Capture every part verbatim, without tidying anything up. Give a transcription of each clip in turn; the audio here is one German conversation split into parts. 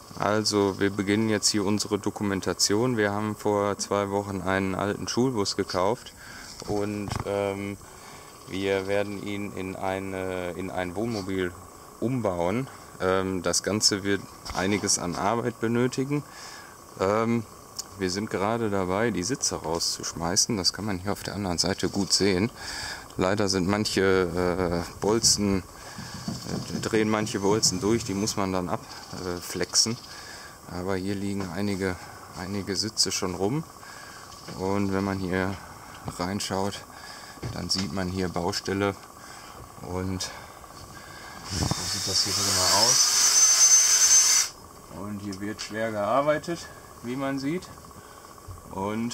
Also wir beginnen jetzt hier unsere Dokumentation. Wir haben vor zwei Wochen einen alten Schulbus gekauft und ähm, wir werden ihn in, eine, in ein Wohnmobil umbauen. Ähm, das Ganze wird einiges an Arbeit benötigen. Ähm, wir sind gerade dabei, die Sitze rauszuschmeißen. Das kann man hier auf der anderen Seite gut sehen. Leider sind manche äh, Bolzen drehen manche Bolzen durch, die muss man dann abflexen. Aber hier liegen einige, einige Sitze schon rum. Und wenn man hier reinschaut, dann sieht man hier Baustelle. Und so sieht das hier immer aus. Und hier wird schwer gearbeitet, wie man sieht. Und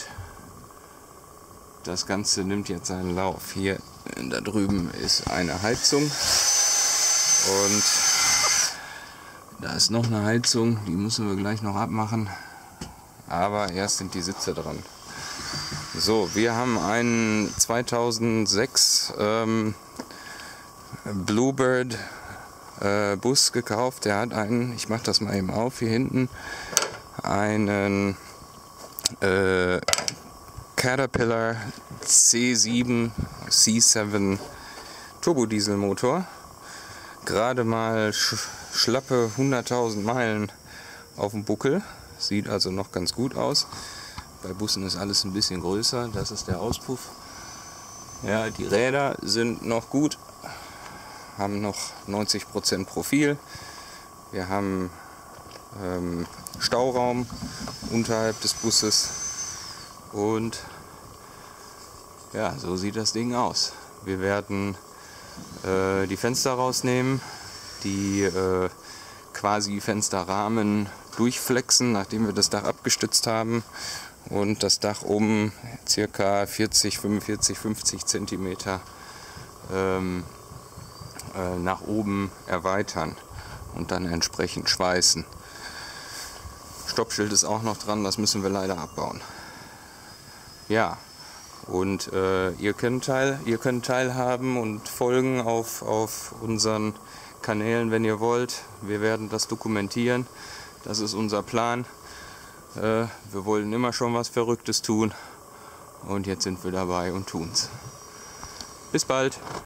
das Ganze nimmt jetzt seinen Lauf. Hier da drüben ist eine Heizung. Und da ist noch eine Heizung, die müssen wir gleich noch abmachen. Aber erst sind die Sitze dran. So, wir haben einen zweitausendsechs ähm, Bluebird äh, Bus gekauft. Der hat einen, ich mache das mal eben auf, hier hinten, einen äh, Caterpillar C sieben C sieben Turbodieselmotor. Gerade mal sch schlappe hunderttausend Meilen auf dem Buckel. Sieht also noch ganz gut aus. Bei Bussen ist alles ein bisschen größer. Das ist der Auspuff. Ja, die Räder sind noch gut. Haben noch neunzig Prozent Profil. Wir haben ähm, Stauraum unterhalb des Busses. Und ja, so sieht das Ding aus. Wir werden die Fenster rausnehmen, die äh, quasi Fensterrahmen durchflexen, nachdem wir das Dach abgestützt haben, und das Dach um ca. vierzig, fünfundvierzig, fünfzig Zentimeter ähm, äh, nach oben erweitern und dann entsprechend schweißen. Stoppschild ist auch noch dran, das müssen wir leider abbauen. Ja. Und äh, ihr könnt teil, ihr könnt teilhaben und folgen auf, auf unseren Kanälen, wenn ihr wollt. Wir werden das dokumentieren. Das ist unser Plan. Äh, wir wollen immer schon was Verrücktes tun. Und jetzt sind wir dabei und tun's. Bis bald!